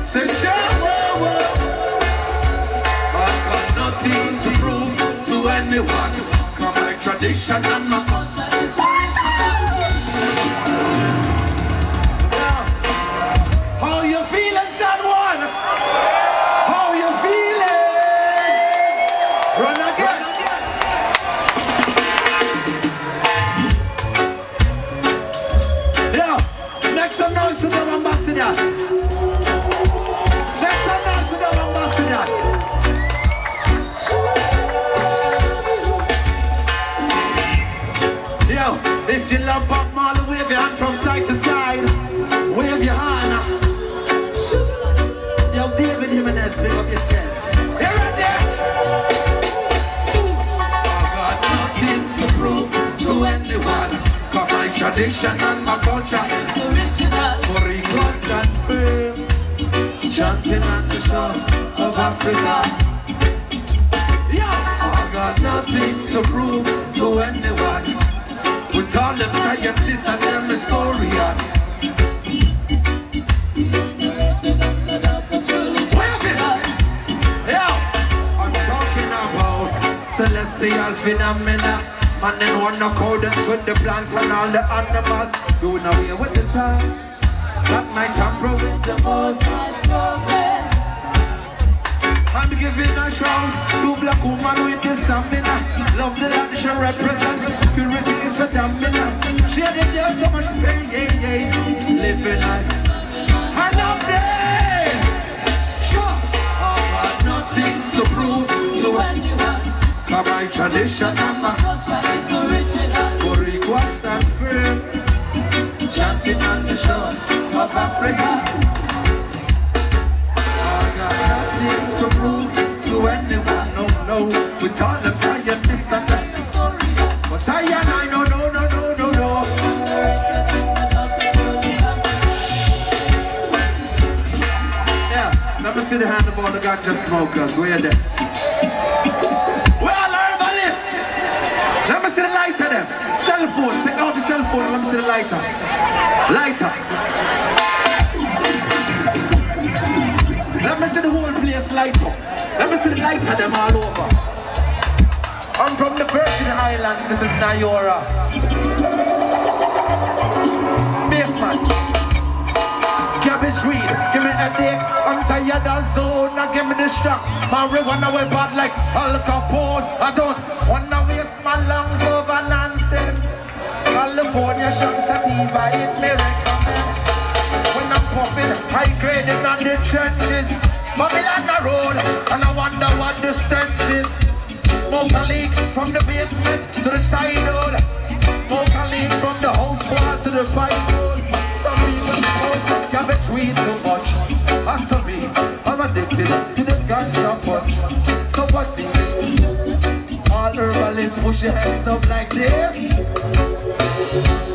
Say, I've got nothing to prove to anyone. Come my tradition and my culture is how you feeling, son one? How you feeling? Run again. Yeah, make some noise to them ambassadors. Make some noise to them ambassadors. Yo, if you love Bob Marley, wave your hand from side to side. Wave your hand. Yo, David Jimenez, pick up yourself. You're right there. I've got nothing to prove to anyone. Cause my tradition and my culture is original. Moricos and firm, chanting on the shores of Africa. Yeah, I've got nothing to prove to anyone. With all the scientists and them historian. I'm talking about celestial phenomena. Man in one accordance with the plants and all the animals. Doing away with the times that might tamper with the most progress. I'm giving a shout to black woman with the stamina. Love the land she represents. Purity is a stamina. She had it there so much pain, living life. And I'm there. Sure, I've got nothing to prove to anyone. Cause my tradition and my culture is original. Boricua stand firm, chanting on the shores of Africa. I've got nothing to prove to anyone. No, with all the scientists and the historian. But I know, no. Yeah, let me see the hand of all the ganja smokers. Where are they? Where are the herbalists? Let me see the lighter them. Cell phone, take out the cell phone and let me see the lighter. Lighter. Let me see the whole place light up. Let me see the lighter them all over. I'm from the Virgin Islands, this is Nayora. Basement. Cabbage weed, give me a dick. I'm tired of zone, now give me the shock. Marijuana way bad like Al Capone. I don't wanna waste my lungs over nonsense. California shots sativa, it may recommend. When I'm puffing, high grading on the trenches. Babylon the road, and I wonder what the stench is. Smoke a leak from the basement to the side hole. Smoke a leak from the house wall to the pipe hole. Some people smoke cabbage weed too much. As for me, I'm addicted to the ganja punch. So what is all herbalists push your hands up like this?